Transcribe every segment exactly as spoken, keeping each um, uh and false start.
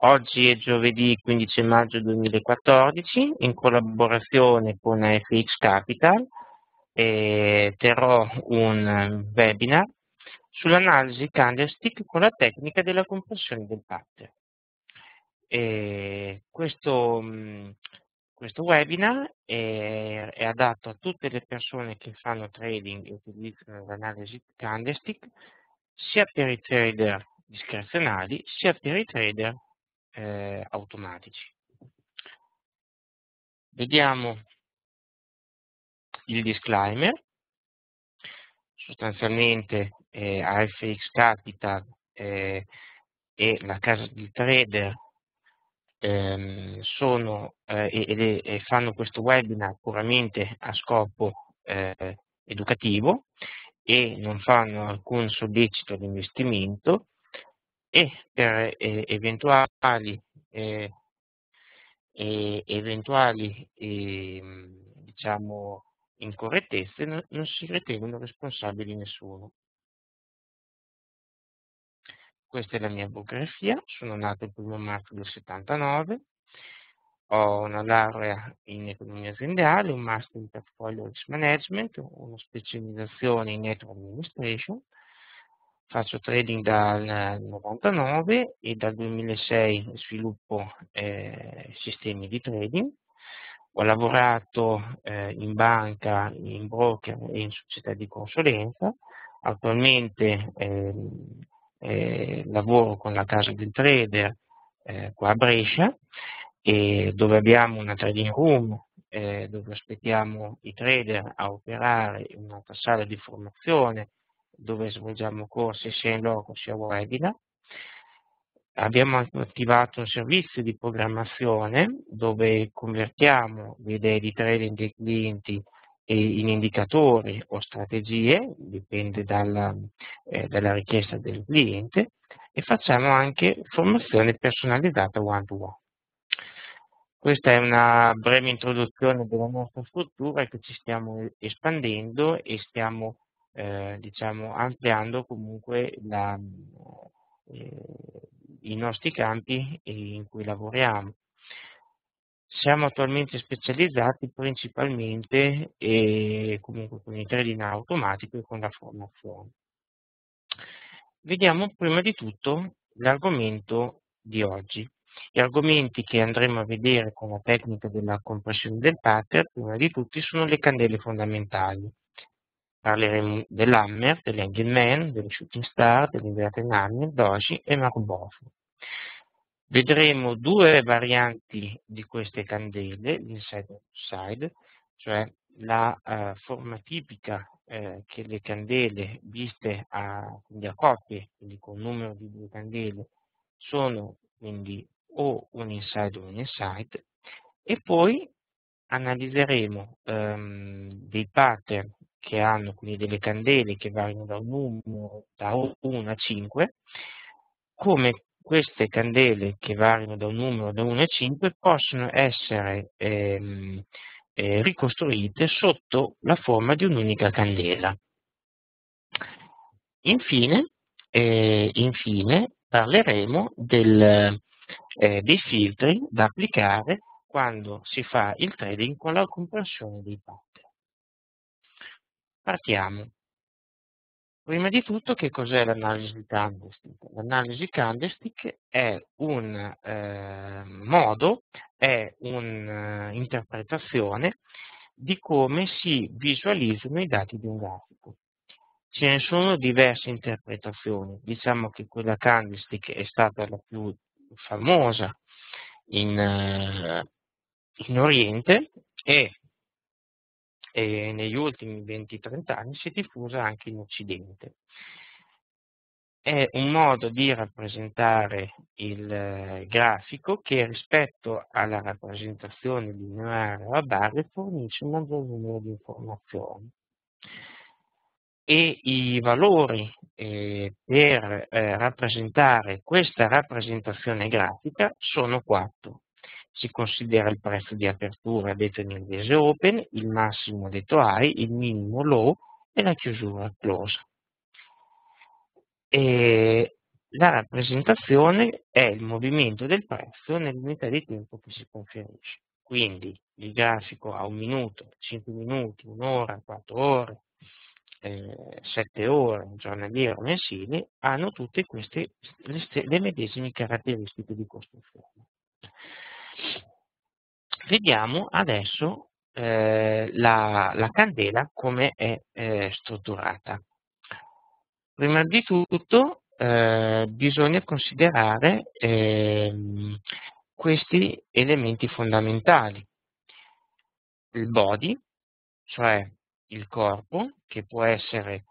Oggi è giovedì quindici maggio duemilaquattordici, in collaborazione con F X Capital eh, terrò un webinar sull'analisi candlestick con la tecnica della compressione del pattern. E questo, mh, questo webinar è, è adatto a tutte le persone che fanno trading e utilizzano l'analisi candlestick, sia per i trader discrezionali sia per i trader eh, automatici. Vediamo il disclaimer. Sostanzialmente eh, A F X Capital eh, e la casa di trader ehm, sono eh, e, e fanno questo webinar puramente a scopo eh, educativo e non fanno alcun sollecito all'investimento, e per eh, eventuali eh, e eventuali ehm, diciamo incorrettezze no, non si ritengono responsabili nessuno. Questa è la mia biografia: sono nato il primo marzo del settantanove, ho una laurea in economia aziendale, un master in portfolio risk management, una specializzazione in network administration. Faccio trading dal novantanove e dal duemilasei sviluppo eh, sistemi di trading. Ho lavorato eh, in banca, in broker e in società di consulenza. Attualmente eh, eh, lavoro con la casa del trader eh, qua a Brescia, e dove abbiamo una trading room eh, dove aspettiamo i trader a operare, in un'altra sala di formazione dove svolgiamo corsi sia in loco sia webinar. Abbiamo attivato un servizio di programmazione dove convertiamo le idee di trading dei clienti in indicatori o strategie, dipende dalla, eh, dalla richiesta del cliente, e facciamo anche formazione personalizzata one to one. Questa è una breve introduzione della nostra struttura, che ci stiamo espandendo e stiamo eh, diciamo ampliando comunque la, eh, i nostri campi in cui lavoriamo. Siamo attualmente specializzati principalmente e comunque con il trading automatico e con la formazione. Vediamo prima di tutto l'argomento di oggi. Gli argomenti che andremo a vedere con la tecnica della compressione del pattern, prima di tutti, sono le candele fondamentali. Parleremo dell'hammer, dell'hanging man, del shooting star, dell'inverted hammer, doji e marabofo. Vedremo due varianti di queste candele, l'inside e l'outside, cioè la uh, forma tipica eh, che le candele viste a, quindi a coppie, quindi con un numero di due candele, sono quindi o un inside o un inside, e poi analizzeremo um, dei pattern che hanno quindi delle candele che variano da un numero da uno a cinque, come queste candele che variano da un numero da uno a cinque possono essere ehm, eh, ricostruite sotto la forma di un'unica candela. Infine, eh, infine parleremo del, eh, dei filtri da applicare quando si fa il trading con la compressione dei pattern. Partiamo. Prima di tutto, che cos'è l'analisi candlestick? L'analisi candlestick è un eh, modo, è un'interpretazione di come si visualizzano i dati di un grafico. Ce ne sono diverse interpretazioni. Diciamo che quella candlestick è stata la più famosa in, eh, in Oriente, e e negli ultimi venti trenta anni si è diffusa anche in Occidente. È un modo di rappresentare il eh, grafico che, rispetto alla rappresentazione lineare a barre, fornisce un maggior numero di informazioni. E i valori eh, per eh, rappresentare questa rappresentazione grafica sono quattro. Si considera il prezzo di apertura detto in inglese open, il massimo detto high, il minimo low e la chiusura close. E la rappresentazione è il movimento del prezzo nell'unità di tempo che si conferisce. Quindi il grafico a un minuto, cinque minuti, un'ora, quattro ore, eh, sette ore, giornaliero, mensili, hanno tutte queste le, le medesime caratteristiche di costruzione. Vediamo adesso eh, la, la candela come è eh, strutturata. Prima di tutto eh, bisogna considerare ehm, questi elementi fondamentali. Il body, cioè il corpo, che può essere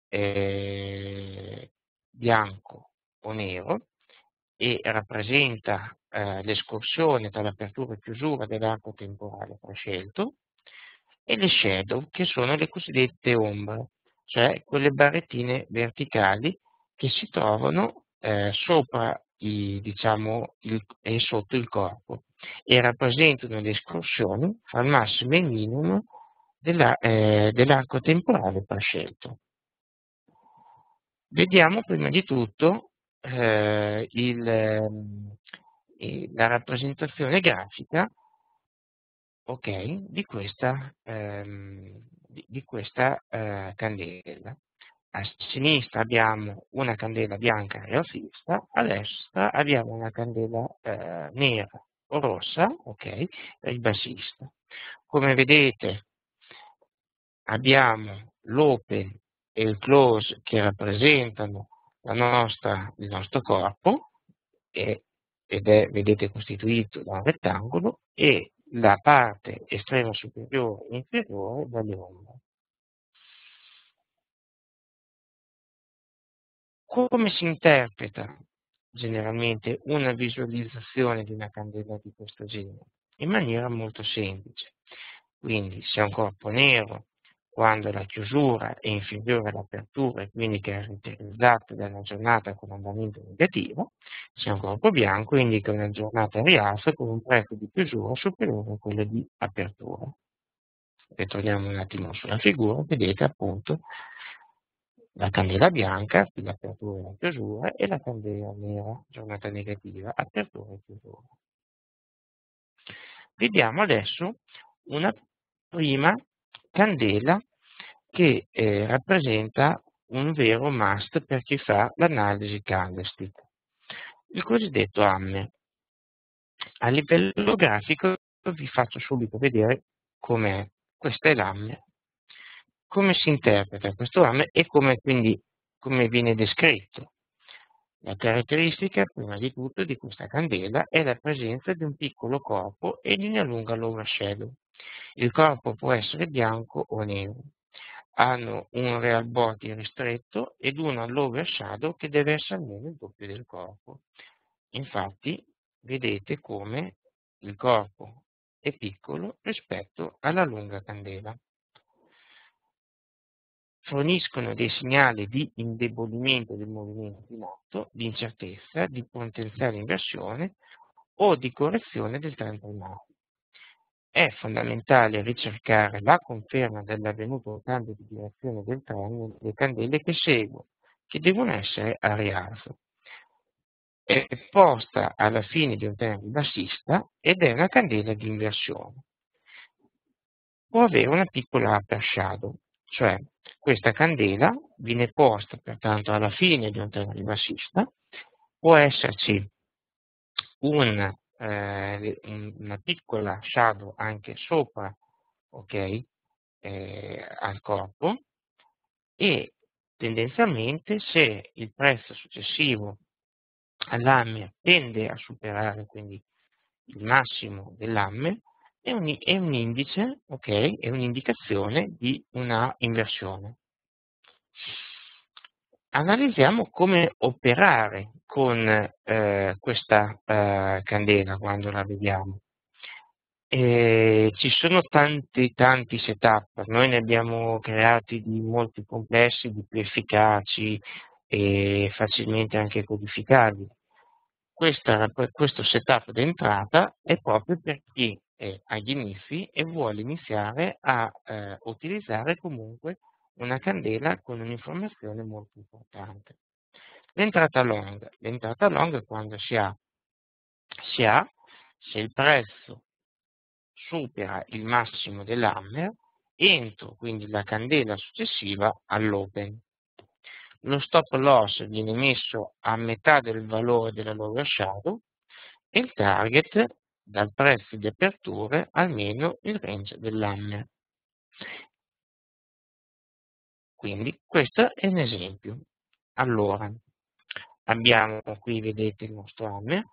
eh, bianco o nero e rappresenta eh, l'escursione tra l'apertura e chiusura dell'arco temporale prescelto, e le shadow, che sono le cosiddette ombre, cioè quelle barrettine verticali che si trovano eh, sopra i, diciamo, il, e sotto il corpo e rappresentano le escursioni fra il massimo e il minimo della, eh, dell'arco temporale prescelto. Vediamo prima di tutto eh, il, ehm, la rappresentazione grafica, okay, di questa, ehm, di, di questa eh, candela. A sinistra abbiamo una candela bianca rialzista, a destra abbiamo una candela eh, nera o rossa, ok, ribassista. Come vedete abbiamo l'open e il close che rappresentano la nostra, il nostro corpo e, ed è, vedete, costituito da un rettangolo, e la parte estrema superiore e inferiore dalle ombre. Come si interpreta generalmente una visualizzazione di una candela di questo genere? In maniera molto semplice. Quindi se è un corpo nero, quando la chiusura è inferiore all'apertura e quindi caratterizzata da una giornata con andamento negativo, se è un corpo bianco indica una giornata a rialzo con un prezzo di chiusura superiore a quello di apertura. Ritorniamo un attimo sulla figura, vedete appunto la candela bianca, qui l'apertura e la chiusura, e la candela nera, giornata negativa, apertura e chiusura. Vediamo adesso una prima candela che eh, rappresenta un vero must per chi fa l'analisi candlestick, il cosiddetto Hammer. A livello grafico vi faccio subito vedere com'è. Questa è l'Hammer. Come si interpreta questo Hammer e come quindi come viene descritto? La caratteristica, prima di tutto, di questa candela è la presenza di un piccolo corpo e di una lunga lower shadow. Il corpo può essere bianco o nero. Hanno un real body ristretto ed una lower shadow che deve essere almeno il doppio del corpo. Infatti, vedete come il corpo è piccolo rispetto alla lunga candela. Forniscono dei segnali di indebolimento del movimento in atto, di incertezza, di potenziale inversione o di correzione del trend primario. È fondamentale ricercare la conferma dell'avvenuto cambio di direzione del trend nelle candele che seguono, che devono essere a rialzo. È posta alla fine di un trend bassista ed è una candela di inversione. Può avere una piccola upper shadow, cioè questa candela viene posta pertanto alla fine di un trend ribassista, può esserci un, eh, una piccola shadow anche sopra, ok, eh, al corpo, e tendenzialmente se il prezzo successivo all'Hammer tende a superare quindi il massimo dell'Hammer, è un, è un indice, ok, è un'indicazione di una inversione. Analizziamo come operare con eh, questa eh, candela quando la vediamo. E ci sono tanti tanti setup, noi ne abbiamo creati di molti complessi, di più efficaci e facilmente anche codificabili. Questa, questo setup d'entrata è proprio per chi è agli inizi e vuole iniziare a eh, utilizzare comunque una candela con un'informazione molto importante. L'entrata long, l'entrata long è quando si ha, si ha se il prezzo supera il massimo dell'hammer entro quindi la candela successiva all'open. Lo stop loss viene messo a metà del valore della lower shadow e il target dal prezzo di apertura almeno il range dell'hammer. Quindi questo è un esempio. Allora, abbiamo qui, vedete, il nostro hammer.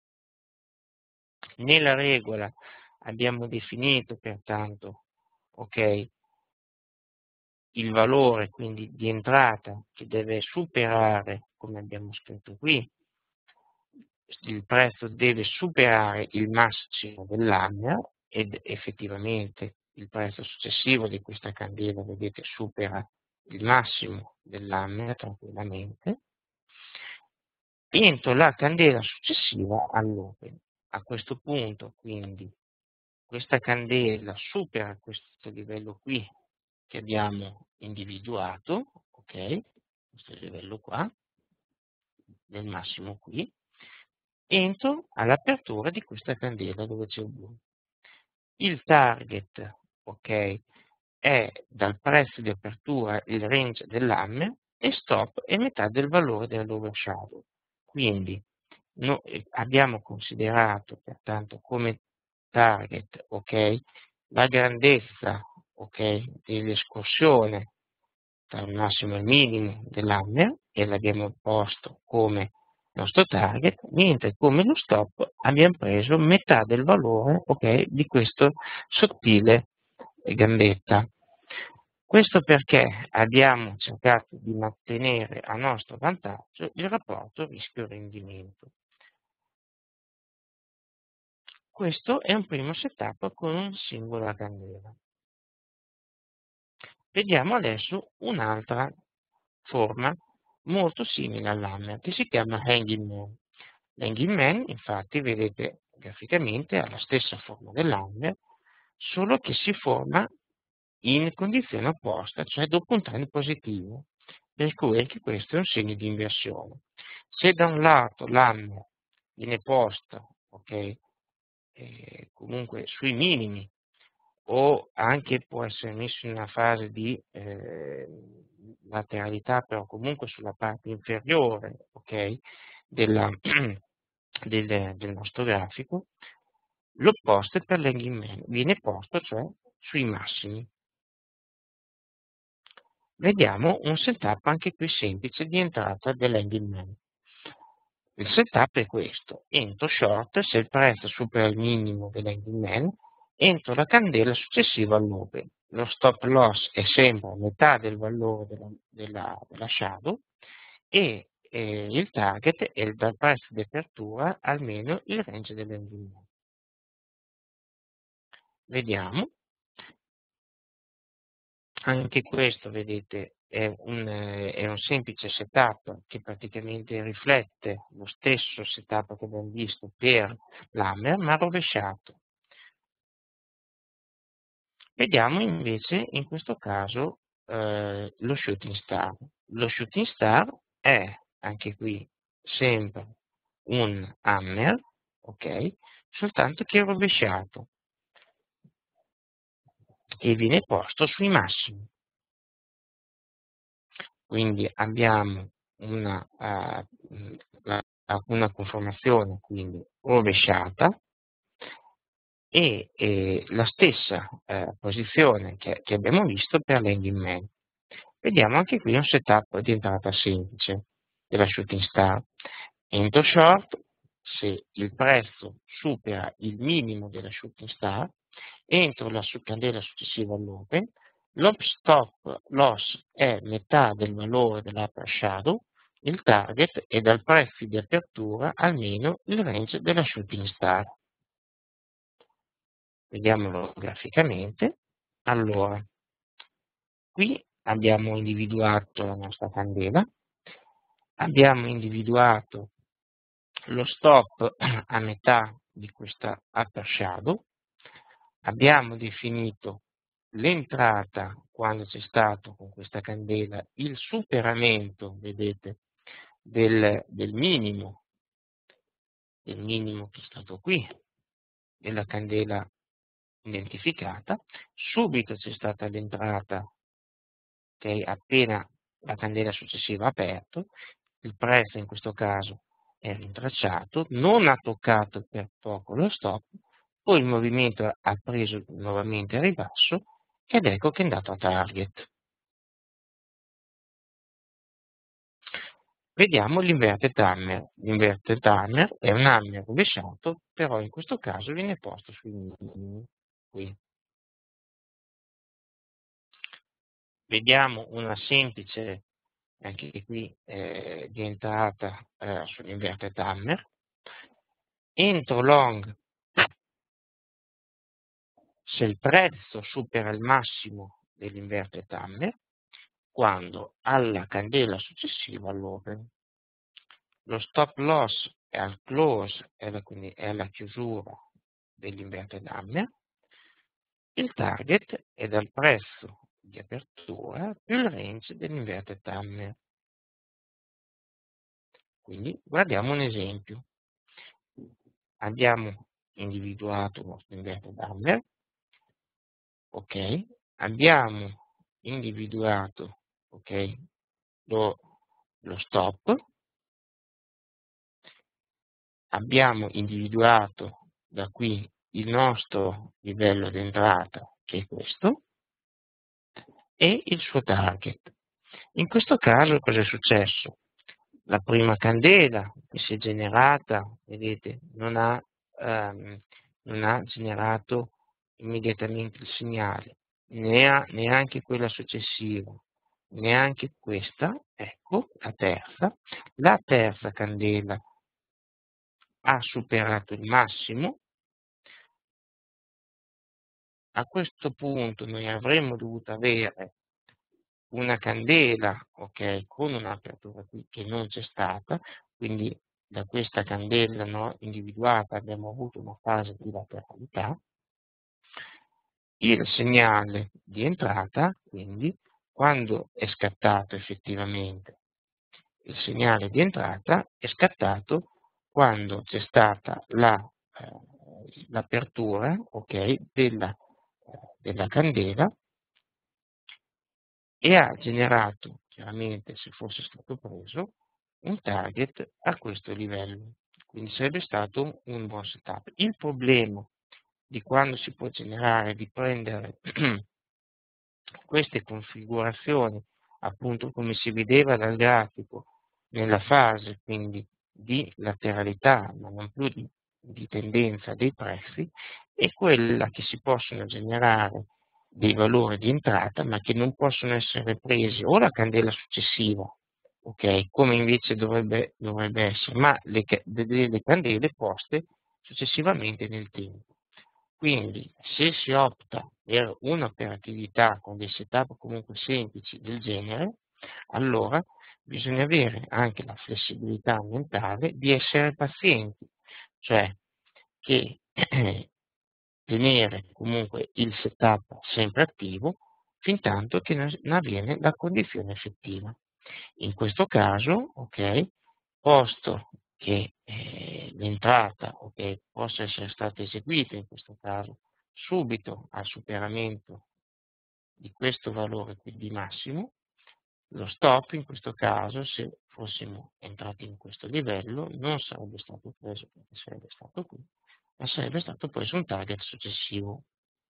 Nella regola abbiamo definito pertanto, ok, il valore quindi di entrata che deve superare, come abbiamo scritto qui, il prezzo deve superare il massimo dell'hammer ed effettivamente il prezzo successivo di questa candela, vedete, supera il massimo dell'hammer tranquillamente, entro la candela successiva all'open. A questo punto, quindi, questa candela supera questo livello qui che abbiamo individuato, ok? Questo livello qua, del massimo qui, entro all'apertura di questa candela dove c'è il blu. Il target, ok, è dal prezzo di apertura il range dell'hammer e stop è metà del valore dell'overshadow. Quindi no, eh, abbiamo considerato pertanto come target, ok, la grandezza, ok, dell'escursione tra il massimo e il minimo dell'hammer e l'abbiamo posto come nostro target, mentre come lo stop abbiamo preso metà del valore, ok, di questo sottile gambetta. Questo perché abbiamo cercato di mantenere a nostro vantaggio il rapporto rischio-rendimento. Questo è un primo setup con una singola candela. Vediamo adesso un'altra forma molto simile all'hammer che si chiama hanging man. L'hanging man, infatti, vedete graficamente ha la stessa forma dell'hammer, solo che si forma in condizione opposta, cioè dopo un trend positivo, per cui anche questo è un segno di inversione. Se da un lato l'hammer viene posto, ok, eh, comunque sui minimi, o anche può essere messo in una fase di eh, lateralità, però comunque sulla parte inferiore, ok, della, del, del nostro grafico, l'opposto è per l'hanging man, viene posto cioè sui massimi. Vediamo un setup anche qui semplice di entrata dell'hanging man. Il setup è questo: entro short se il prezzo supera il minimo dell'hanging man, entro la candela successiva all'open. Lo stop loss è sempre a metà del valore della, della, della shadow e eh, il target è dal prezzo di apertura almeno il range dell'hanging man. Vediamo. Anche questo, vedete, è un, eh, è un semplice setup che praticamente riflette lo stesso setup che abbiamo visto per l'hammer, ma rovesciato. Vediamo invece in questo caso eh, lo shooting star. Lo shooting star è anche qui sempre un hammer, ok, soltanto che è rovesciato e viene posto sui massimi. Quindi abbiamo una, uh, una conformazione quindi rovesciata e, e la stessa eh, posizione che, che abbiamo visto per l'hanging man. Vediamo anche qui un setup di entrata semplice della shooting star. Entro short se il prezzo supera il minimo della shooting star, entro la candela successiva all'open, lo stop loss è metà del valore dell'upper shadow, il target è dal prezzo di apertura almeno il range della shooting star. Vediamolo graficamente. Allora, qui abbiamo individuato la nostra candela, abbiamo individuato lo stop a metà di questa upper shadow, abbiamo definito l'entrata quando c'è stato con questa candela il superamento, vedete, del, del minimo, del minimo che è stato qui, della candela identificata, subito c'è stata l'entrata, okay, appena la candela successiva ha aperto, il prezzo in questo caso è rintracciato, non ha toccato per poco lo stop, poi il movimento ha preso nuovamente a ribasso ed ecco che è andato a target. Vediamo l'inverted hammer. L'inverted hammer è un hammer rovesciato, però in questo caso viene posto sui minimi, qui. Vediamo una semplice, anche qui, eh, di entrata eh, sull'inverted hammer. Entro long se il prezzo supera il massimo dell'inverted hammer, quando alla candela successiva all'open. Lo stop loss è al close, è la, quindi è alla chiusura dell'inverted hammer, il target è dal prezzo di apertura più il range dell'inverted hammer. Quindi guardiamo un esempio. Abbiamo individuato il nostro inverted hammer, ok? Abbiamo individuato, ok, lo, lo stop, abbiamo individuato da qui il nostro livello di entrata, che è questo, e il suo target. In questo caso cosa è successo? La prima candela che si è generata, vedete, non ha, ehm, non ha generato immediatamente il segnale, ne ha neanche quella successiva, neanche questa, ecco, la terza. La terza candela ha superato il massimo. A questo punto noi avremmo dovuto avere una candela, ok, con un'apertura qui che non c'è stata, quindi da questa candela no, individuata abbiamo avuto una fase di lateralità. Il segnale di entrata, quindi, quando è scattato effettivamente il segnale di entrata, è scattato quando c'è stata la, eh, l'apertura, ok, della, eh, della candela e ha generato, chiaramente se fosse stato preso, un target a questo livello. Quindi sarebbe stato un buon setup. Il problema di quando si può generare, di prendere queste configurazioni, appunto come si vedeva dal grafico, nella fase quindi di lateralità, ma non più di, di tendenza dei prezzi, è quella che si possono generare dei valori di entrata, ma che non possono essere presi o la candela successiva, ok, come invece dovrebbe, dovrebbe essere, ma le, delle candele poste successivamente nel tempo. Quindi, se si opta per un'operatività con dei setup comunque semplici del genere, allora bisogna avere anche la flessibilità mentale di essere pazienti, cioè che tenere comunque il setup sempre attivo fin tanto che non avviene la condizione effettiva. In questo caso, ok, posto che eh, l'entrata okay, possa essere stata eseguita, in questo caso, subito al superamento di questo valore qui di massimo, lo stop in questo caso, se fossimo entrati in questo livello, non sarebbe stato preso perché sarebbe stato qui, ma sarebbe stato preso un target successivo.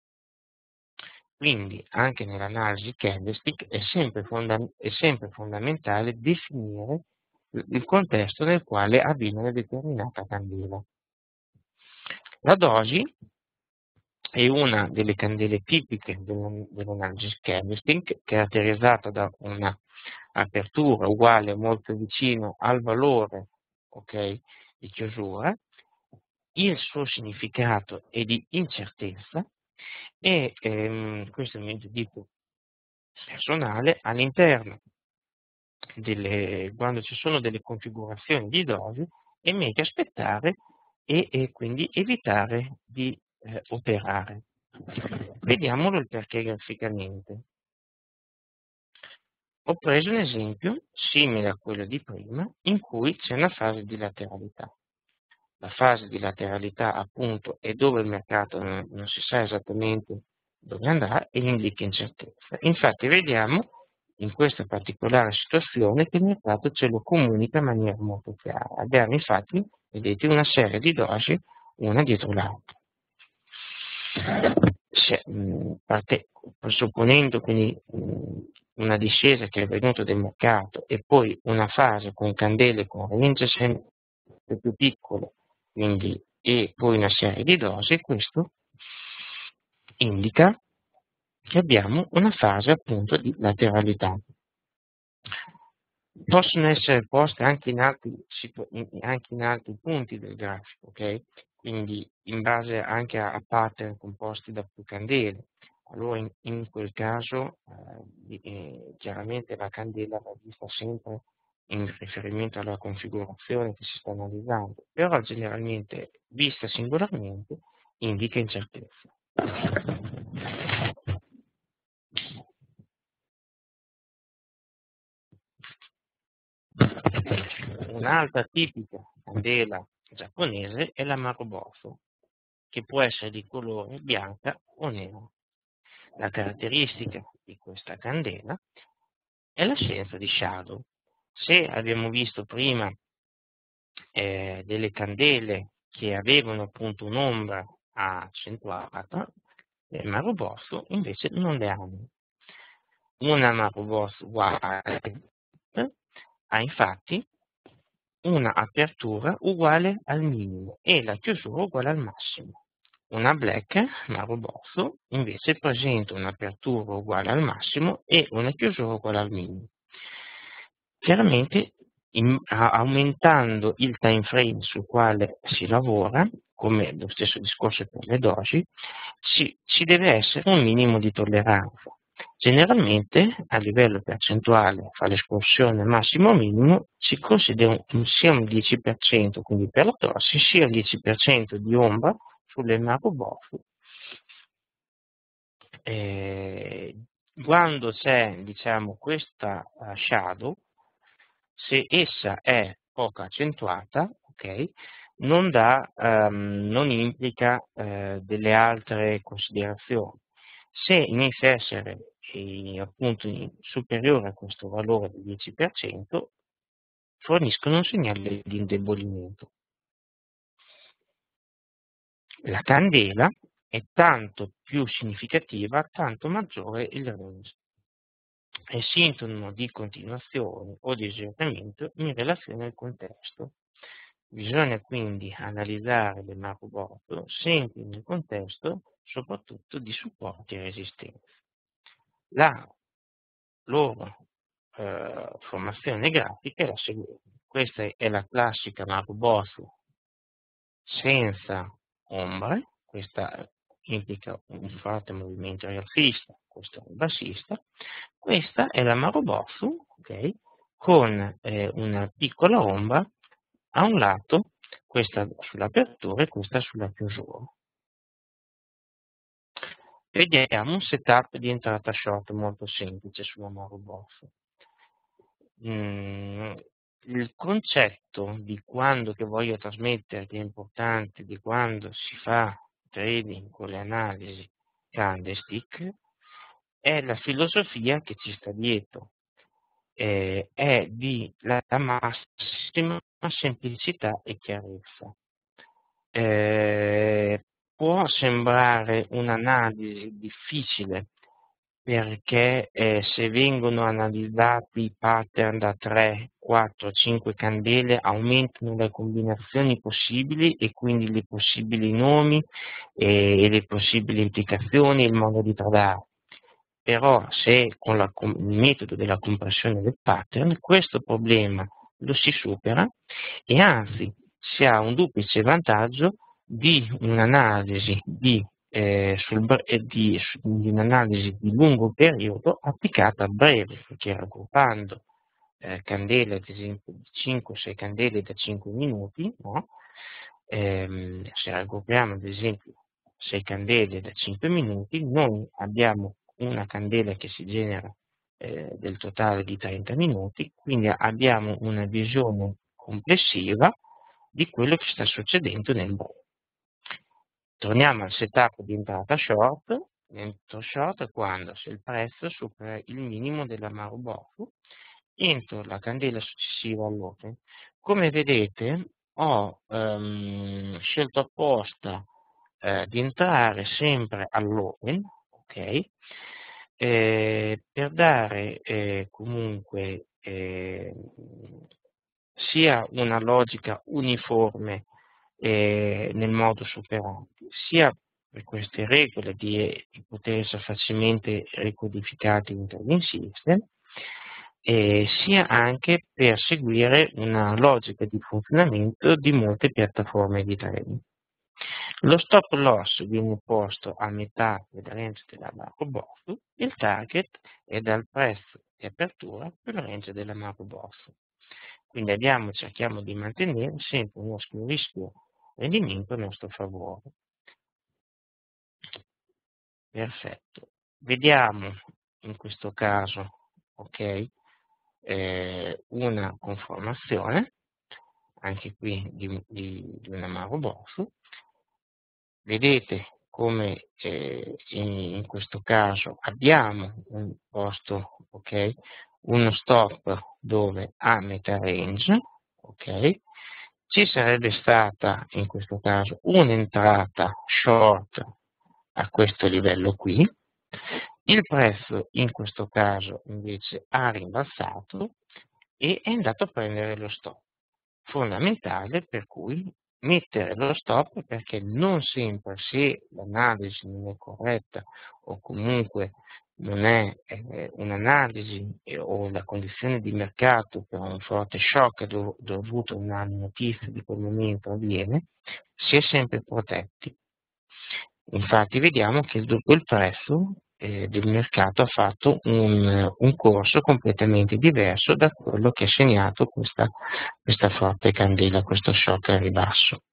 Quindi anche nell'analisi candlestick è sempre, fonda- è sempre fondamentale definire il contesto nel quale avviene una determinata candela. La doji è una delle candele tipiche dell'analisi candlestick, caratterizzata da una apertura uguale o molto vicino al valore okay, di chiusura. Il suo significato è di incertezza e ehm, questo è il mio giudizio personale all'interno delle, quando ci sono delle configurazioni di dosi è meglio aspettare e, e quindi evitare di eh, operare. Vediamolo il perché graficamente. ho preso un esempio simile a quello di prima, in cui c'è una fase di lateralità. La fase di lateralità, appunto, è dove il mercato non, non si sa esattamente dove andrà e indica incertezza. Infatti vediamo in questa particolare situazione che il mercato ce lo comunica in maniera molto chiara. Abbiamo infatti, vedete, una serie di doji una dietro l'altra. Se, mh, parte, presupponendo quindi mh, una discesa che è venuta del mercato e poi una fase con candele con range sempre più piccole, quindi, e poi una serie di dosi, questo indica che abbiamo una fase appunto di lateralità. Possono essere poste anche in altri, anche in altri punti del grafico, ok? Quindi in base anche a, a pattern composti da più candele. Allora in, in quel caso eh, eh, chiaramente la candela va vista sempre in riferimento alla configurazione che si sta analizzando, però generalmente vista singolarmente indica incertezza. Un'altra tipica candela giapponese è la Marubozu, che può essere di colore bianca o nero. La caratteristica di questa candela è l'assenza di shadow. Se abbiamo visto prima eh, delle candele che avevano appunto un'ombra accentuata, le Marubozu invece non le hanno. Una Marubozu white ha infatti una apertura uguale al minimo e la chiusura uguale al massimo. Una black Marubozu invece presenta un'apertura uguale al massimo e una chiusura uguale al minimo. Chiaramente in, a, aumentando il time frame sul quale si lavora, come lo stesso discorso per le doji, ci, ci deve essere un minimo di tolleranza. Generalmente a livello percentuale fra l'esplosione massimo minimo si considera un, sia un dieci per cento, quindi per la torsi, sia il dieci per cento di ombra sulle Marubozu. Eh, quando c'è diciamo questa uh, shadow, se essa è poco accentuata, ok, non, dà, um, non implica uh, delle altre considerazioni. Se inizia a essere eh, appunto superiore a questo valore del dieci per cento, forniscono un segnale di indebolimento. La candela è tanto più significativa, tanto maggiore il range. È sintomo di continuazione o di sviamento in relazione al contesto. Bisogna quindi analizzare le Marubozu sempre nel contesto soprattutto di supporti e resistenze. La loro eh, formazione grafica è la seguente. Questa è la classica Marubozu senza ombre, questa implica un forte movimento rialzista, questo è un bassista. Questa è la Marubozu, okay, con eh, una piccola ombra a un lato, questa sull'apertura e questa sulla chiusura. Vediamo un setup di entrata short molto semplice sulla Marubozu. Mm, il concetto di quando che voglio trasmettere, che è importante, di quando si fa trading con le analisi candlestick, è la filosofia che ci sta dietro, eh, è di la massima semplicità e chiarezza. Eh, può sembrare un'analisi difficile perché eh, se vengono analizzati i pattern da tre, quattro, cinque candele aumentano le combinazioni possibili e quindi le possibili nomi e, e le possibili implicazioni e il modo di tradare. Però se con, la, con il metodo della compressione del pattern questo problema lo si supera e anzi si ha un duplice vantaggio di un'analisi di, eh, sul, eh, di, di, un'analisi di lungo periodo applicata a breve, perché raggruppando eh, candele, ad esempio di cinque sei candele da cinque minuti, no? ehm, se raggruppiamo ad esempio sei candele da cinque minuti, noi abbiamo una candela che si genera eh, del totale di trenta minuti, quindi abbiamo una visione complessiva di quello che sta succedendo nel breve. Torniamo al setup di entrata short. Entro short quando se il prezzo supera il minimo dell'Amaro Bofu, entro la candela successiva all'open. Come vedete ho ehm, scelto apposta eh, di entrare sempre all'open, ok? Eh, per dare eh, comunque eh, sia una logica uniforme eh, nel modus operandi, sia per queste regole di, di poter essere facilmente ricodificate in trading system, eh, sia anche per seguire una logica di funzionamento di molte piattaforme di trading. Lo stop loss viene posto a metà del range della macro boss, il target è dal prezzo di apertura per il range della macro boss. Quindi abbiamo, cerchiamo di mantenere sempre un nostro rischio rendimento a nostro favore. Perfetto. Vediamo in questo caso, ok, eh, una conformazione, anche qui di, di, di una Amaro Boss. Vedete come eh, in, in questo caso abbiamo un posto, ok, uno stop dove a metà range, ok, ci sarebbe stata in questo caso un'entrata short a questo livello qui, il prezzo in questo caso invece ha rimbalzato e è andato a prendere lo stop, fondamentale per cui mettere lo stop, perché non sempre, se l'analisi non è corretta o comunque non è eh, un'analisi eh, o la condizione di mercato per un forte shock dov- dovuto a una notizia di quel momento avviene, si è sempre protetti. Infatti vediamo che dopo il prezzo eh, del mercato ha fatto un, un corso completamente diverso da quello che ha segnato questa, questa forte candela, questo shock al ribasso.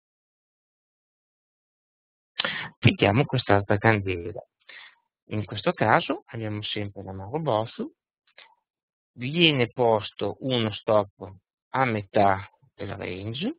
Vediamo quest'altra candela. In questo caso abbiamo sempre l'Amaro Boss, viene posto uno stop a metà del range,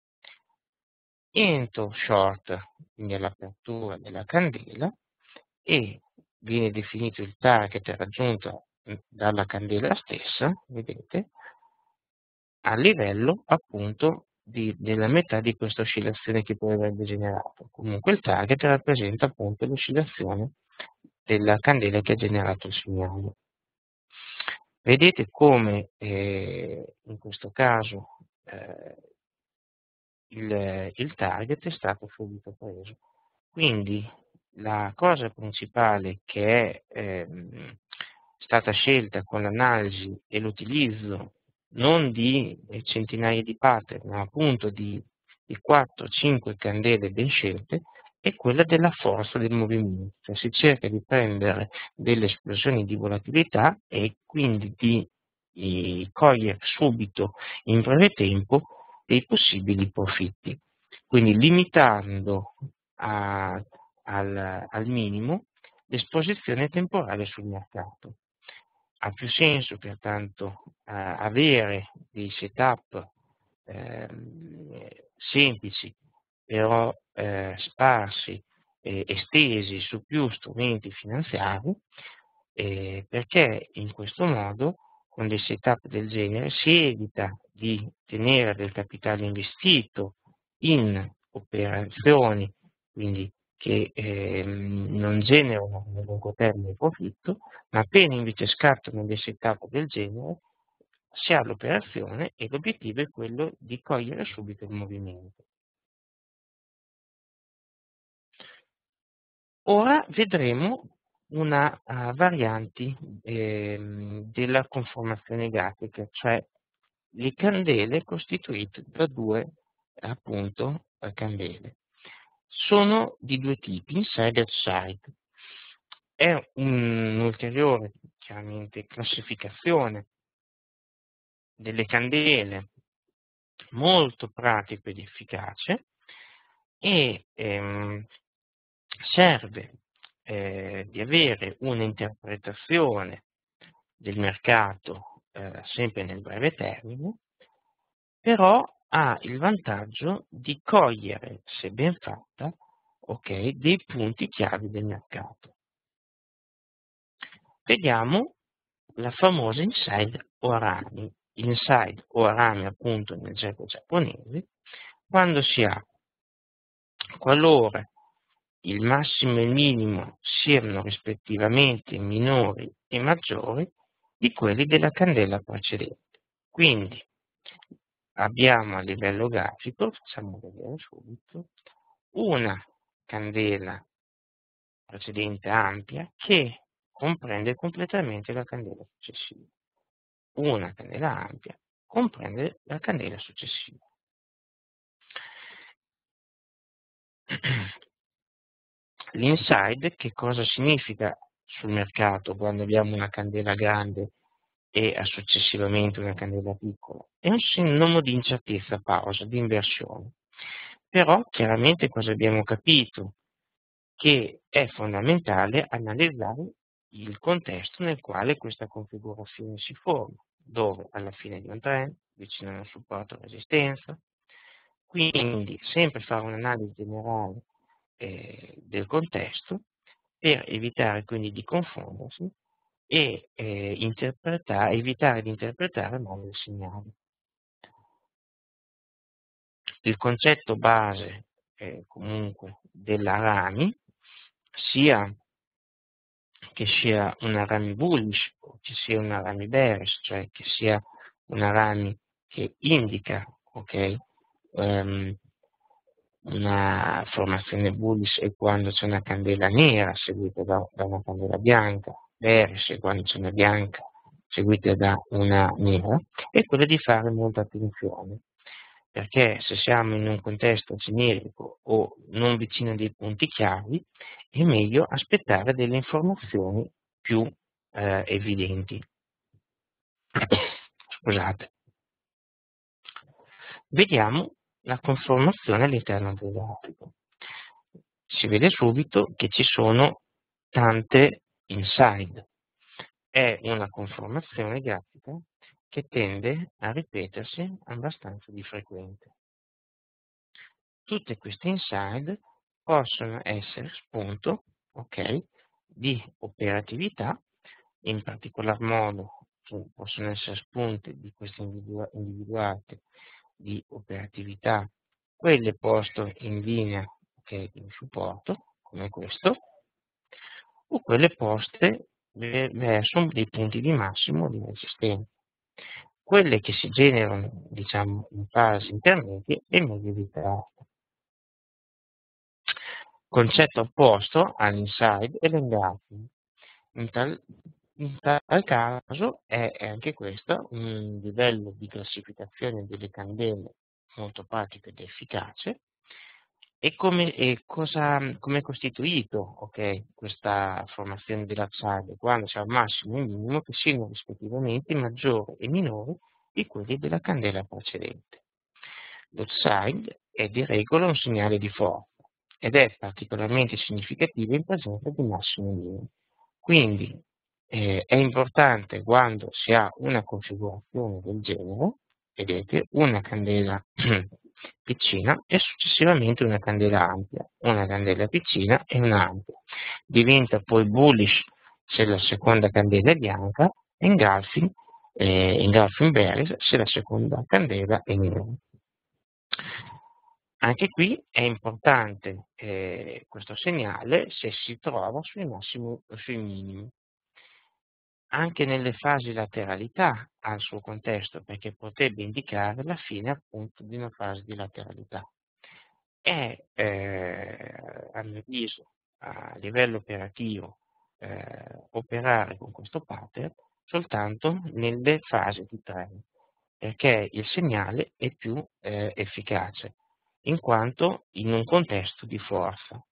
entro short, quindi all'apertura della candela, e viene definito il target raggiunto dalla candela stessa, vedete, a livello appunto di, della metà di questa oscillazione che poi avrebbe generato. Comunque il target rappresenta appunto l'oscillazione della candela che ha generato il segnale. Vedete come eh, in questo caso eh, il, il target è stato subito preso. Quindi la cosa principale che è ehm, stata scelta con l'analisi e l'utilizzo non di centinaia di pattern, ma appunto di, di quattro cinque candele ben scelte, è quella della forza del movimento. Cioè si cerca di prendere delle esplosioni di volatilità e quindi di, di cogliere subito in breve tempo dei possibili profitti. Quindi limitando a, al, al minimo l'esposizione temporale sul mercato. Ha più senso pertanto eh, avere dei setup eh, semplici, però eh, sparsi e estesi su più strumenti finanziari, eh, perché in questo modo con dei setup del genere si evita di tenere del capitale investito in operazioni quindi che eh, non generano nel lungo termine profitto, ma appena invece scattano dei setup del genere si ha l'operazione e l'obiettivo è quello di cogliere subito il movimento. Ora vedremo una uh, varianti eh, della conformazione grafica, cioè le candele costituite da due appunto candele. Sono di due tipi, inside e outside. È un'ulteriore chiaramente classificazione delle candele molto pratico ed efficace e ehm, serve eh, di avere un'interpretazione del mercato eh, sempre nel breve termine, però ha il vantaggio di cogliere, se ben fatta, okay, dei punti chiave del mercato. Vediamo la famosa inside o Arami. Inside o Arami appunto nel gergo giapponese, quando si ha qualora il massimo e il minimo siano rispettivamente minori e maggiori di quelli della candela precedente. Quindi abbiamo a livello grafico, facciamo vedere subito, una candela precedente ampia che comprende completamente la candela successiva. Una candela ampia comprende la candela successiva. L'inside che cosa significa sul mercato quando abbiamo una candela grande e successivamente una candela piccola? È un sintomo di incertezza, pausa, di inversione. Però chiaramente cosa abbiamo capito? Che è fondamentale analizzare il contesto nel quale questa configurazione si forma, dove alla fine di un trend, vicino a un supporto o resistenza, quindi sempre fare un'analisi generale eh, del contesto per evitare quindi di confondersi e eh, interpretare, evitare di interpretare male il segnale. Il concetto base eh, comunque della Rami, sia che sia una Rami bullish o che sia una Rami bearish, cioè che sia una Rami che indica okay, um, una formazione bullish è quando c'è una candela nera seguita da, da una candela bianca, bearish è quando c'è una bianca seguita da una nera, è quello di fare molta attenzione, perché se siamo in un contesto generico o non vicino a dei punti chiavi, è meglio aspettare delle informazioni più eh, evidenti. Scusate. Vediamo la conformazione all'interno del grafico. Si vede subito che ci sono tante inside. È una conformazione grafica che tende a ripetersi abbastanza di frequente. Tutte queste inside possono essere spunto, okay, di operatività, in particolar modo possono essere spunti di queste individua- individuate di operatività, quelle poste in linea okay, in supporto, come questo, o quelle poste verso dei punti di massimo di resistenza. Quelle che si generano, diciamo, in fasi intermedie è meglio evitare. Concetto opposto all'inside è l'engulfing. In tal, in tal caso è, è anche questo un livello di classificazione delle candele molto pratico ed efficace. E come, e cosa, come è costituito okay, questa formazione dell'upside? Quando c'è un massimo e un minimo che siano rispettivamente maggiori e minori di quelli della candela precedente. L'upside è di regola un segnale di forza ed è particolarmente significativo in presenza di massimi e minimi. Quindi eh, è importante quando si ha una configurazione del genere, vedete, una candela piccina e successivamente una candela ampia, una candela piccina e una ampia. Diventa poi bullish se la seconda candela è bianca e engulfing, eh, engulfing bearish se la seconda candela è nera. Anche qui è importante eh, questo segnale se si trova sui massimi o sui minimi. Anche nelle fasi lateralità ha il suo contesto, perché potrebbe indicare la fine appunto di una fase di lateralità. È, eh, a mio avviso, a livello operativo, eh, operare con questo pattern soltanto nelle fasi di trend, perché il segnale è più eh, efficace, in quanto in un contesto di forza.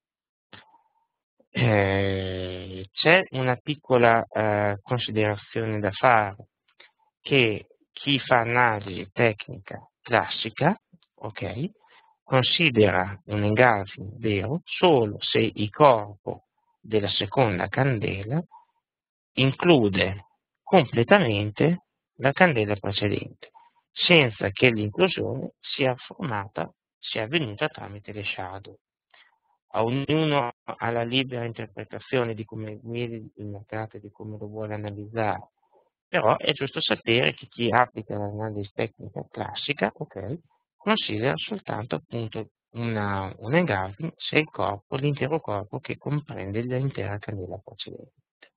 Eh, c'è una piccola eh, considerazione da fare, che chi fa analisi tecnica classica, ok, considera un engulfing vero solo se il corpo della seconda candela include completamente la candela precedente, senza che l'inclusione sia formata, sia avvenuta tramite le shadow. A ognuno ha la libera interpretazione di come vede il mercato e di come lo vuole analizzare, però è giusto sapere che chi applica l'analisi tecnica classica, ok, considera soltanto appunto una, un engraving se il corpo, l'intero corpo che comprende l'intera candela precedente.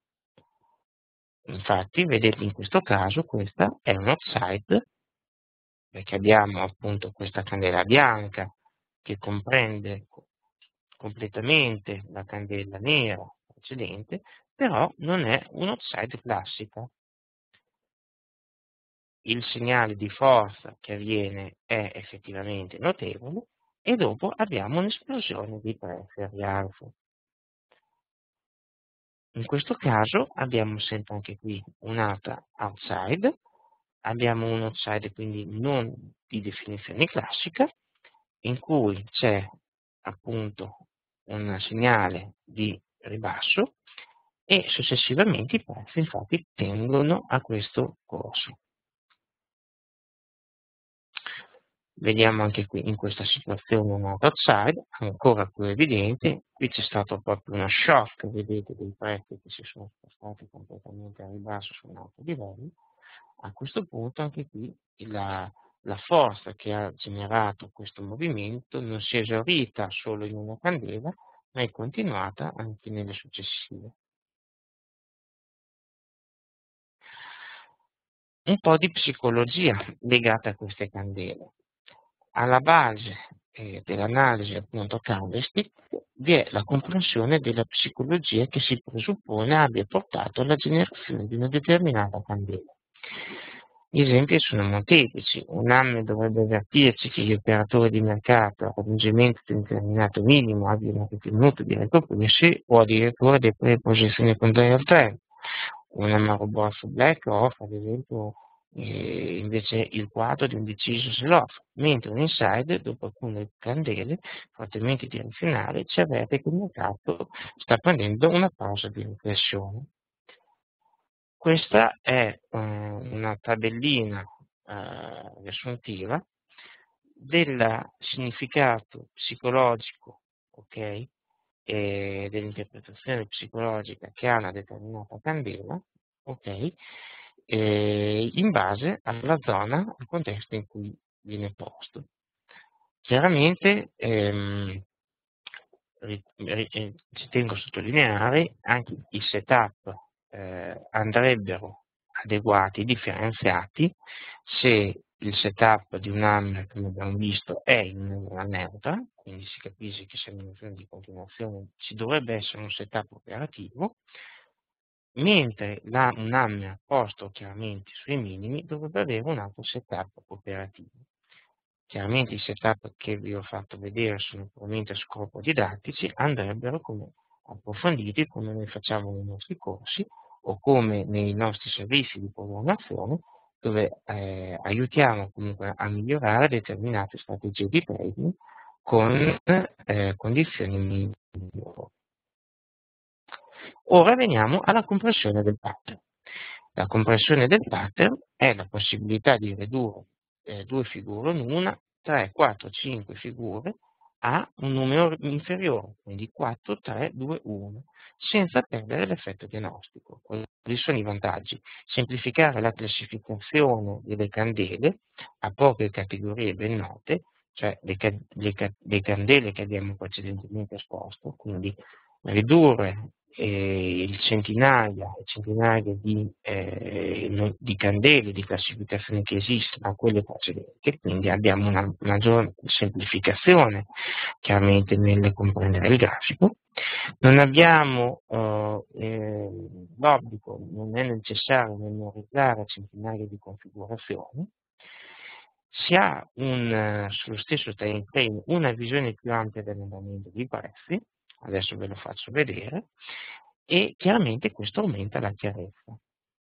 Infatti, vedete in questo caso questa è un offside, perché abbiamo appunto questa candela bianca che comprende completamente la candela nera precedente, però non è un offside classica. Il segnale di forza che avviene è effettivamente notevole e dopo abbiamo un'esplosione di prezzi a rialzo. In questo caso abbiamo sempre anche qui un'altra outside, abbiamo un outside quindi non di definizione classica, in cui c'è appunto un segnale di ribasso e successivamente i prezzi infatti tendono a questo corso. Vediamo anche qui in questa situazione un outside, ancora più evidente, qui c'è stato proprio uno shock, vedete, dei prezzi che si sono spostati completamente a ribasso su un altro livello. A questo punto anche qui la, la forza che ha generato questo movimento non si è esaurita solo in una candela, ma è continuata anche nelle successive. Un po' di psicologia legata a queste candele. Alla base eh, dell'analisi appunto candlestick vi è la comprensione della psicologia che si presuppone abbia portato alla generazione di una determinata candela. Gli esempi sono molteplici. Un anno dovrebbe avvertirci che gli operatori di mercato al raggiungimento di un determinato minimo abbiano ritenuto di ricoprirsi o addirittura di preposizioni contrarie al trend. Un amaro borso black offre ad esempio eh, invece il quadro di un deciso sell-off, mentre un inside, dopo alcune candele fortemente direzionali, ci avverte che il mercato sta prendendo una pausa di riflessione. Questa è eh, una tabellina eh, riassuntiva del significato psicologico, ok, e dell'interpretazione psicologica che ha una determinata candela, ok, eh, in base alla zona, al contesto in cui viene posto. Chiaramente ehm, ri- ri- eh, ci tengo a sottolineare anche i setup eh, andrebbero adeguati, differenziati, se il setup di un hammer, come abbiamo visto, è in una neutra, quindi si capisce che se è una zona di continuazione ci dovrebbe essere un setup operativo, mentre la, un hammer posto chiaramente sui minimi dovrebbe avere un altro setup operativo. Chiaramente i setup che vi ho fatto vedere sono puramente a scopo didattici, andrebbero come approfonditi come noi facciamo nei nostri corsi o come nei nostri servizi di programmazione, dove eh, aiutiamo comunque a migliorare determinate strategie di trading con eh, condizioni migliori. Ora veniamo alla compressione del pattern. La compressione del pattern è la possibilità di ridurre eh, due figure in una, tre, quattro, cinque figure a un numero inferiore, quindi quattro, tre, due, uno, senza perdere l'effetto diagnostico. Quali sono i vantaggi? Semplificare la classificazione delle candele a poche categorie ben note, cioè le, le, le candele che abbiamo precedentemente esposto, quindi ridurre eh, il centinaia e centinaia di, eh, di candele di classificazione che esistono a quelle precedenti, quindi abbiamo una maggiore semplificazione chiaramente nel comprendere il grafico. Non abbiamo eh, eh, l'obbligo, non è necessario memorizzare centinaia di configurazioni. Si ha un, sullo stesso time frame una visione più ampia dell'andamento dei prezzi, adesso ve lo faccio vedere, e chiaramente questo aumenta la chiarezza.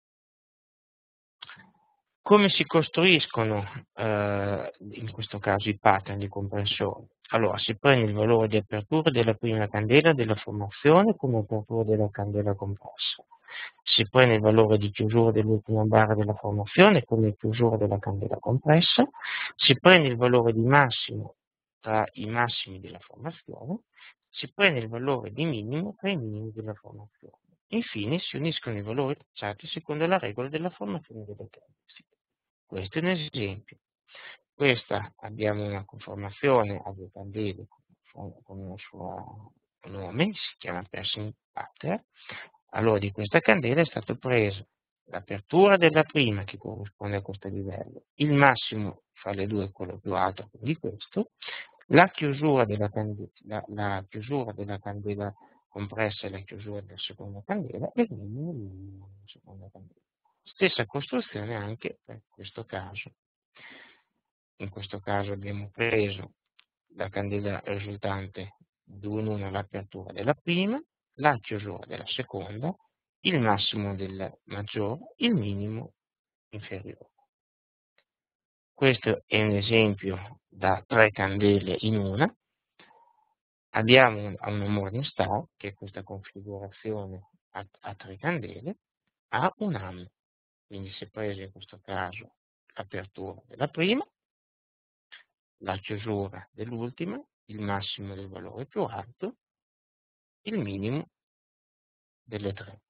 Come si costruiscono eh, in questo caso i pattern di comprensione? Allora, si prende il valore di apertura della prima candela della formazione come apertura della candela compressa. si prende il valore di chiusura dell'ultima barra della formazione come chiusura della candela compressa, si prende il valore di massimo tra i massimi della formazione, si prende il valore di minimo tra i minimi della formazione. Infine si uniscono i valori tracciati secondo la regola della formazione delle caratteristiche. Questo è un esempio. Questa abbiamo una conformazione a due candele con il suo nome, si chiama Pershing Pattern. Allora di questa candela è stato preso l'apertura della prima che corrisponde a questo livello, il massimo fra le due è quello più alto, quindi questo, la chiusura della candela, la, la chiusura della candela compressa e la chiusura della seconda candela e il minimo, il minimo della seconda candela. Stessa costruzione anche per questo caso. In questo caso abbiamo preso la candela risultante due in uno l'apertura della prima, la chiusura della seconda, il massimo del maggiore, il minimo inferiore. Questo è un esempio da tre candele in una. Abbiamo un, una Morning Star, che è questa configurazione a, a tre candele, ha un anno. Quindi si è preso in questo caso l'apertura della prima, la chiusura dell'ultima, il massimo del valore più alto, il minimo delle tre.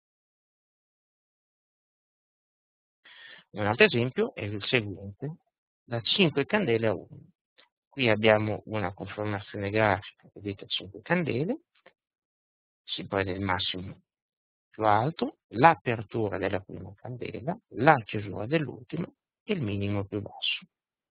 Un altro esempio è il seguente, da cinque candele a uno. Qui abbiamo una conformazione grafica, vedete cinque candele, si prende il massimo più alto, l'apertura della prima candela, la chiusura dell'ultima e il minimo più basso.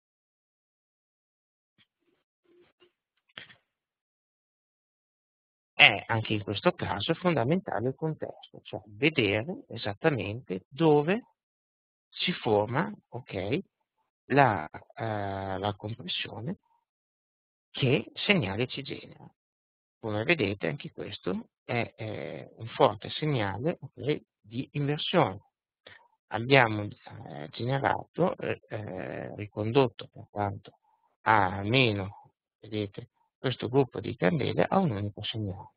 È anche in questo caso fondamentale il contesto, cioè vedere esattamente dove si forma, okay, la, eh, la compressione, che segnale ci genera. Come vedete anche questo è eh, un forte segnale, okay, di inversione. Abbiamo eh, generato, eh, eh, ricondotto pertanto a meno, vedete, questo gruppo di candele a un unico segnale,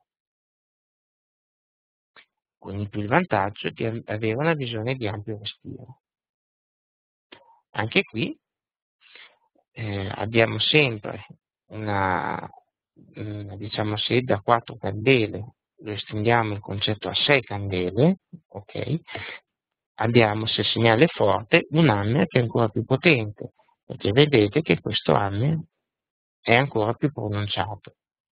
con il vantaggio di avere una visione di ampio respiro. Anche qui eh, abbiamo sempre una, una, diciamo, se da quattro candele lo estendiamo il concetto a sei candele, ok? Abbiamo, se il segnale è forte, un hammer che è ancora più potente, perché vedete che questo hammer è ancora più pronunciato.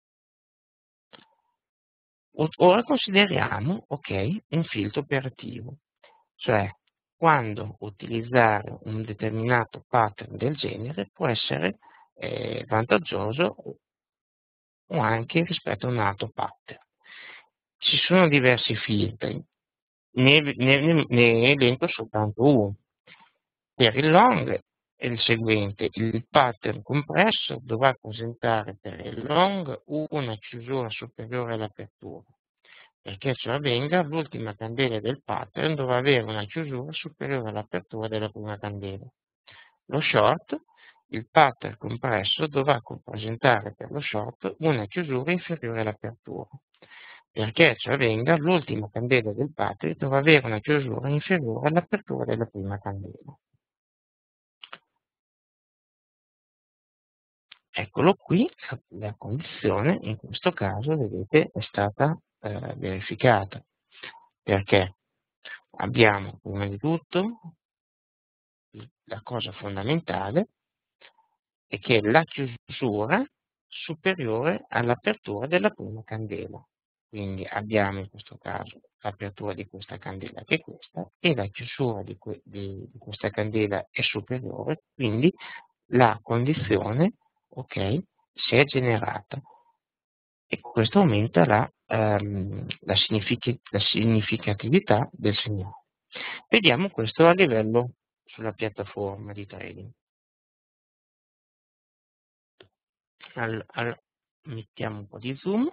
Ora consideriamo, ok, un filtro operativo, cioè quando utilizzare un determinato pattern del genere può essere eh, vantaggioso o anche rispetto a un altro pattern. Ci sono diversi filtri, ne, ne, ne elenco soltanto uno. Per il long è il seguente: il pattern compresso dovrà presentare per il long una chiusura superiore all'apertura. Perché ciò avvenga, l'ultima candela del pattern dovrà avere una chiusura superiore all'apertura della prima candela. Lo short, il pattern compresso dovrà presentare per lo short una chiusura inferiore all'apertura. Perché ciò avvenga, l'ultima candela del pattern dovrà avere una chiusura inferiore all'apertura della prima candela. Eccolo qui, la condizione in questo caso, vedete, è stata eh, verificata. Perché abbiamo prima di tutto la cosa fondamentale è che la chiusura superiore all'apertura della prima candela. Quindi abbiamo in questo caso l'apertura di questa candela che è questa e la chiusura di, que di, di questa candela è superiore, quindi la condizione, ok, si è generata e questo aumenta la, ehm, la, signific la significatività del segnale. Vediamo questo a livello sulla piattaforma di trading. Allora, allora, mettiamo un po' di zoom.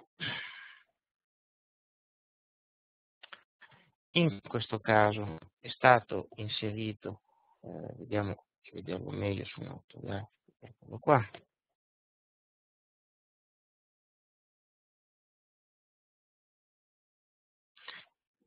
In questo caso è stato inserito, eh, vediamo di vederlo meglio su un altro grafico, eccolo qua.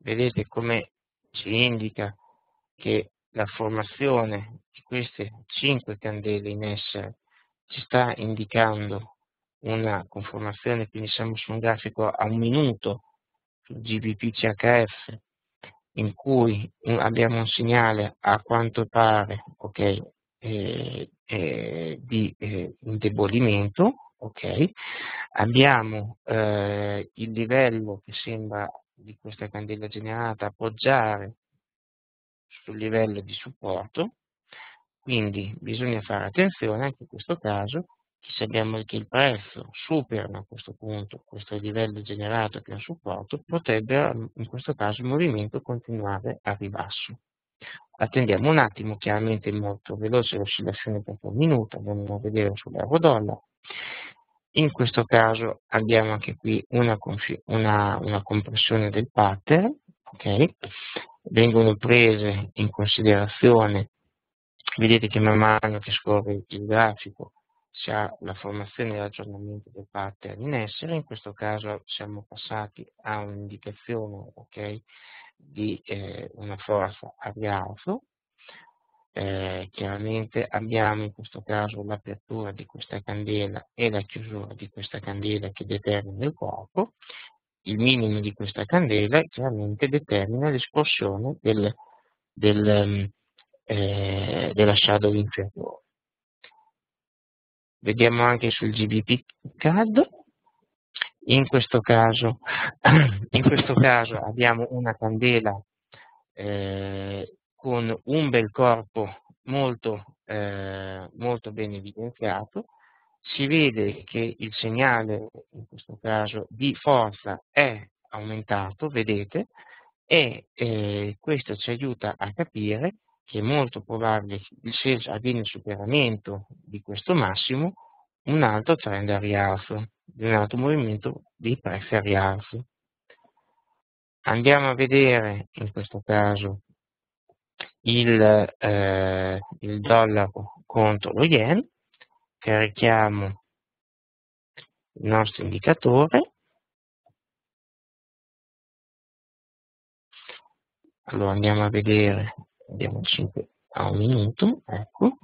vedete come ci indica che la formazione di queste cinque candele in essere ci sta indicando una conformazione, quindi siamo su un grafico a un minuto sul G B P C H F, in cui abbiamo un segnale a quanto pare, ok, eh, eh, di eh, indebolimento, ok, abbiamo eh, il livello che sembra di questa candela generata appoggiare sul livello di supporto, quindi bisogna fare attenzione anche in questo caso che se abbiamo che il prezzo supera a questo punto questo livello generato che è un supporto, potrebbe in questo caso il movimento continuare a ribasso. Attendiamo un attimo, chiaramente molto veloce l'oscillazione per un minuto, andiamo a vedere sull'euro dollaro. In questo caso abbiamo anche qui una, una, una compressione del pattern, ok? Vengono prese in considerazione, vedete che man mano che scorre il grafico si ha la formazione e l'aggiornamento del pattern in essere, in questo caso siamo passati a un'indicazione, ok, di eh, una forza a rialzo. Eh, chiaramente abbiamo in questo caso l'apertura di questa candela e la chiusura di questa candela che determina il corpo. Il minimo di questa candela chiaramente determina l'esplosione del, del, eh, della shadow inferiore. Vediamo anche sul G B P C A D. In questo caso, in questo caso abbiamo una candela eh, con un bel corpo molto, eh, molto ben evidenziato. Si vede che il segnale, in questo caso, di forza è aumentato, vedete, e eh, questo ci aiuta a capire che è molto probabile che se avviene il superamento di questo massimo, un altro trend a rialzo, di un altro movimento di prezzi a rialzo. Andiamo a vedere in questo caso il, eh, il dollaro contro lo yen, carichiamo il nostro indicatore. Allora andiamo a vedere, abbiamo cinque a un minuto, ecco.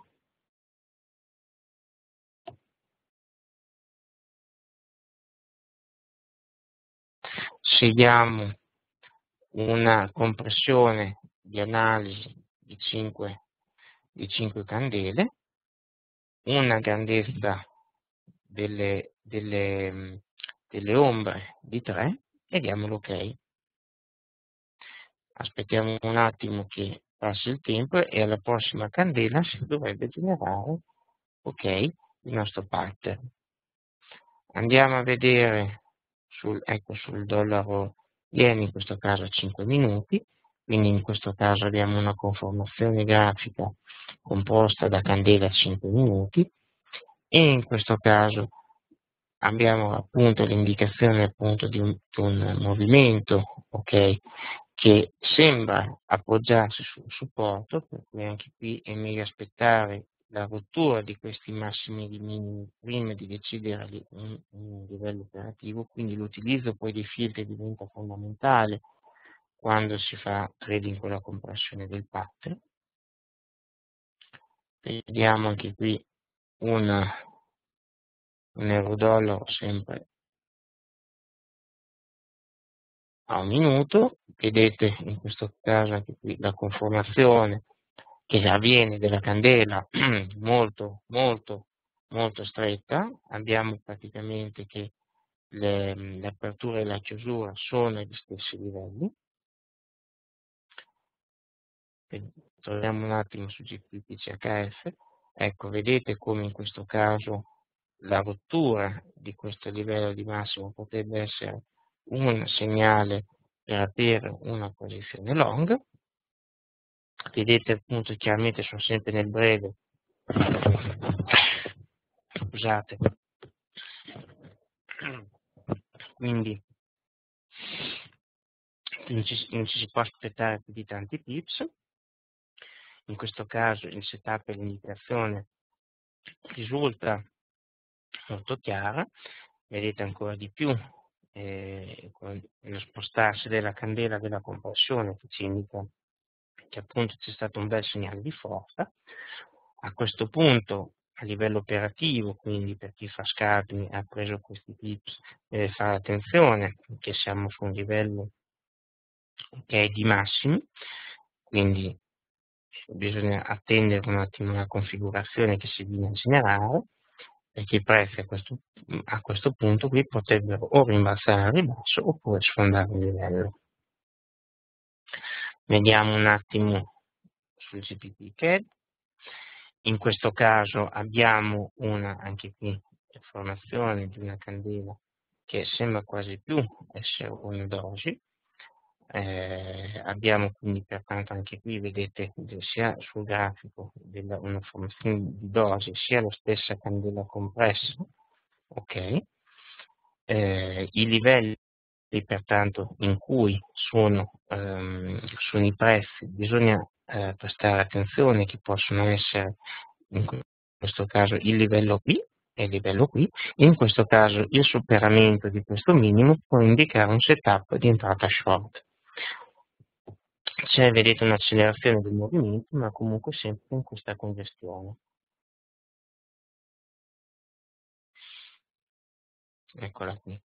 Scegliamo una compressione di analisi di cinque, di cinque candele, una grandezza delle, delle, delle ombre di tre e diamo l'ok. Aspettiamo un attimo che passi il tempo e alla prossima candela si dovrebbe generare, ok, il nostro pattern. Andiamo a vedere sul, ecco, sul dollaro yen, in questo caso a cinque minuti, quindi in questo caso abbiamo una conformazione grafica composta da candele a cinque minuti e in questo caso abbiamo appunto l'indicazione appunto di un, di un movimento, ok, che sembra appoggiarsi sul supporto, per cui anche qui è meglio aspettare la rottura di questi massimi e minimi prima di decidere un, un livello operativo, quindi l'utilizzo poi dei filtri diventa fondamentale quando si fa trading con la compressione del pattern. Vediamo anche qui un, un euro dollaro sempre a un minuto, vedete in questo caso anche qui la conformazione che avviene della candela molto molto molto stretta, abbiamo praticamente che le, l'apertura e la chiusura sono agli stessi livelli. Torniamo un attimo su G B P C H F, ecco vedete come in questo caso la rottura di questo livello di massimo potrebbe essere un segnale per aprire una posizione long. Vedete appunto chiaramente sono sempre nel breve, scusate, quindi non ci, non ci si può aspettare più di tanti pips. In questo caso il setup e l'indicazione risulta molto chiara, vedete ancora di più eh, con lo spostarsi della candela della compressione, che ci indica che appunto c'è stato un bel segnale di forza. A questo punto, a livello operativo, quindi per chi fa scalping e ha preso questi tips, deve fare attenzione che siamo su un livello che è di massimi, quindi bisogna attendere un attimo la configurazione che si viene a generare, perché i prezzi a questo, a questo punto qui potrebbero o rimbalzare al ribasso oppure sfondare il livello. Vediamo un attimo sul G B P C A D. In questo caso abbiamo una, anche qui, formazione di una candela che sembra quasi più essere una doji. Eh, abbiamo quindi pertanto anche qui, vedete, sia sul grafico della, una formazione di dosi, sia la stessa candela compressa, ok? Eh, I livelli pertanto in cui sono, ehm, sono i prezzi, bisogna eh, prestare attenzione che possono essere in questo caso il livello qui e il livello qui, in questo caso il superamento di questo minimo può indicare un setup di entrata short. C'è, vedete, un'accelerazione del movimento, ma comunque sempre in questa congestione. Eccola qui.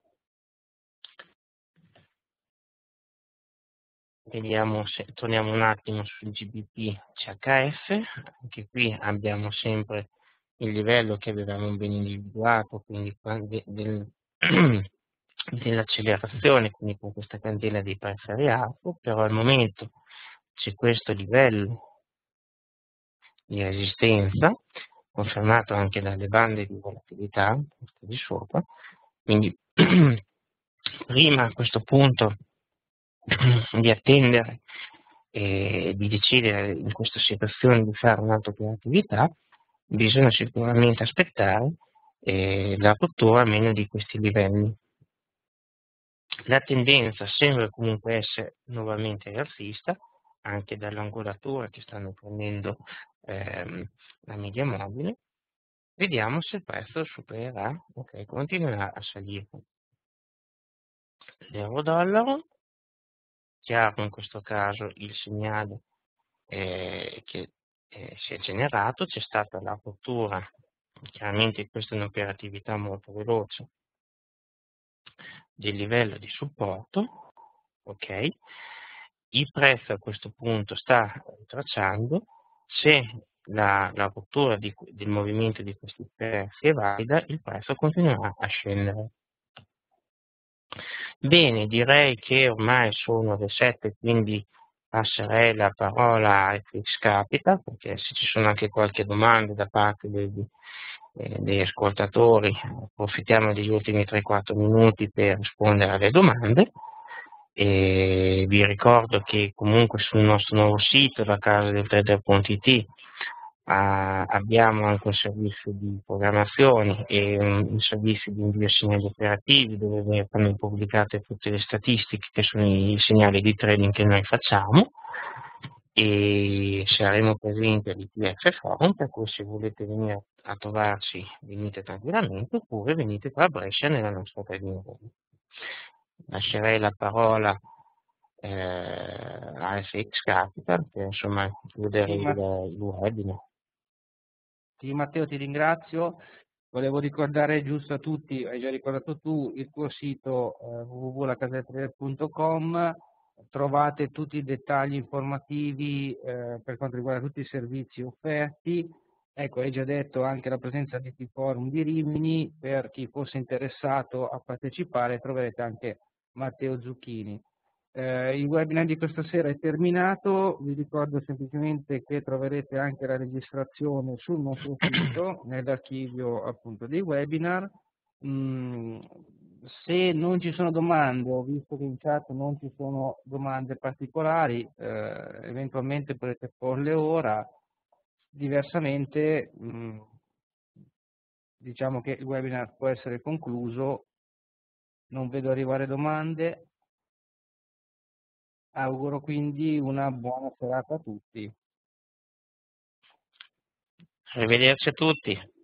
Vediamo se torniamo un attimo sul G B P C H F, anche qui abbiamo sempre il livello che avevamo ben individuato, quindi del, dell'accelerazione, quindi con questa candela dei prezzi a rialzo, però al momento c'è questo livello di resistenza, confermato anche dalle bande di volatilità di sopra, quindi prima a questo punto di attendere e di decidere in questa situazione di fare un'autooperatività, bisogna sicuramente aspettare eh, la rottura almeno di questi livelli. La tendenza sembra comunque essere nuovamente rialzista, anche dall'angolatura che stanno prendendo ehm, la media mobile. Vediamo se il prezzo supererà, ok, continuerà a salire. L'euro-dollaro, chiaro in questo caso il segnale eh, che eh, si è generato, c'è stata la rottura, chiaramente questa è un'operatività molto veloce, del livello di supporto, ok? Il prezzo a questo punto sta tracciando, se la, la rottura di, del movimento di questi prezzi è valida, il prezzo continuerà a scendere. Bene, direi che ormai sono le sette, quindi passerei la parola a F X Capital, perché se ci sono anche qualche domanda da parte degli, eh, degli ascoltatori, approfittiamo degli ultimi tre quattro minuti per rispondere alle domande. E vi ricordo che comunque sul nostro nuovo sito, la casa del trader punto it, Uh, abbiamo anche un servizio di programmazione e un, un servizio di invio segnali operativi dove vengono pubblicate tutte le statistiche che sono i segnali di trading che noi facciamo, e saremo presenti all'I T F Forum, per cui se volete venire a trovarci venite tranquillamente, oppure venite qua a Brescia nella nostra trading room. Lascerei la parola eh, a F X Capital per insomma chiudere Sì, il, ma... il webinar. Sì, Matteo, ti ringrazio. Volevo ricordare giusto a tutti, hai già ricordato tu, il tuo sito eh, w w w punto la casa del trader punto com, trovate tutti i dettagli informativi eh, per quanto riguarda tutti i servizi offerti. Ecco, hai già detto anche la presenza di T-Forum di Rimini, per chi fosse interessato a partecipare troverete anche Matteo Zucchini. Eh, il webinar di questa sera è terminato, vi ricordo semplicemente che troverete anche la registrazione sul nostro sito, nell'archivio appunto dei webinar. Mm, se non ci sono domande, ho visto che in chat non ci sono domande particolari, eh, eventualmente potete porle ora, diversamente mm, diciamo che il webinar può essere concluso, non vedo arrivare domande. Auguro quindi una buona serata a tutti. Arrivederci a tutti.